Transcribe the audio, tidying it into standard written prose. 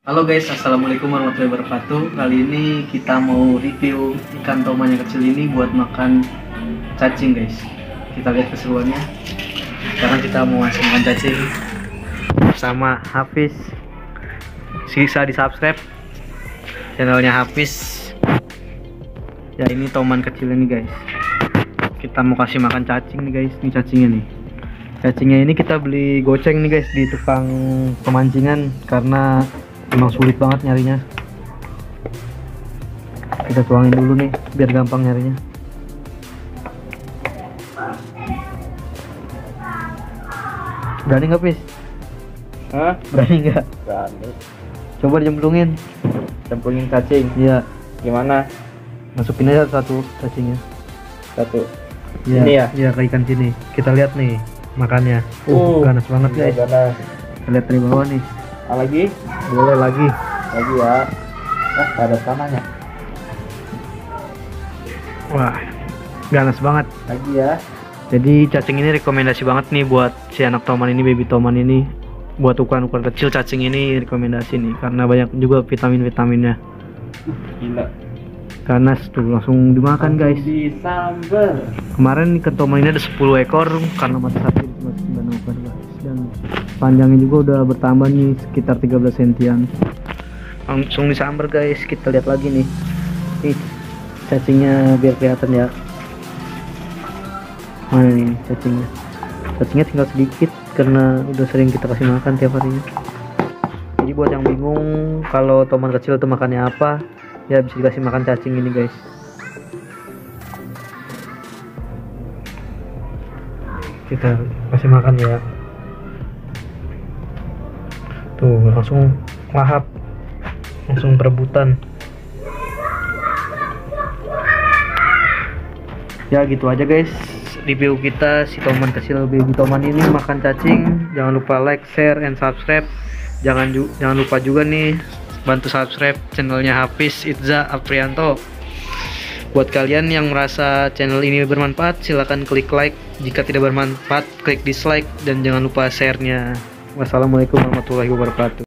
Halo guys, assalamualaikum warahmatullahi wabarakatuh. Kali ini kita mau review ikan toman yang kecil ini buat makan cacing guys. Kita lihat keseruannya. Sekarang kita mau langsung makan cacing sama Hafiz. Bisa di subscribe channelnya Hafiz. Ya, ini toman kecil ini guys. Kita mau kasih makan cacing nih guys. Ini cacingnya nih. Cacingnya ini kita beli goceng nih guys di tukang pemancingan karena emang sulit banget nyarinya. Kita tuangin dulu nih biar gampang nyarinya. Berani nggak Pis? Hah? Berani nggak? Berani. Coba dijemplungin. Cemplungin cacing. Iya. Gimana? Masukin aja satu cacingnya. Satu. Iya. Ini ya? Iya, ke ikan sini. Kita lihat nih makannya. Ganas banget guys. Ganas. Kita lihat dari bawah nih. Lagi? Boleh lagi. Lagi ya. Ada sananya. Wah, ganas banget. Lagi ya. Jadi cacing ini rekomendasi banget nih buat si anak toman ini, baby toman ini. Buat ukuran-ukuran kecil cacing ini rekomendasi nih karena banyak juga vitamin-vitaminnya. Gila. Ganas tuh langsung dimakan guys. Di sambal. Kemarin ikan toman ini ada 10 ekor karena mati satu masih 9 ekor guys. Dan panjangnya juga udah bertambah nih sekitar 13 sentian. Langsung disambar guys. Kita lihat lagi nih. Nih cacingnya biar kelihatan ya. Mana nih cacingnya? Cacingnya tinggal sedikit karena udah sering kita kasih makan tiap harinya. Jadi buat yang bingung kalau toman kecil itu makannya apa, ya bisa dikasih makan cacing ini guys. Kita kasih makan ya. Tuh langsung lahap, langsung perebutan. Ya gitu aja guys review kita si toman kecil, baby toman ini makan cacing. Jangan lupa like, share, and subscribe. Jangan lupa juga nih bantu subscribe channelnya Hafiz Itza Aprianto. Buat kalian yang merasa channel ini bermanfaat, silahkan klik like. Jika tidak bermanfaat, klik dislike dan jangan lupa share-nya. Wassalamualaikum warahmatullahi wabarakatuh.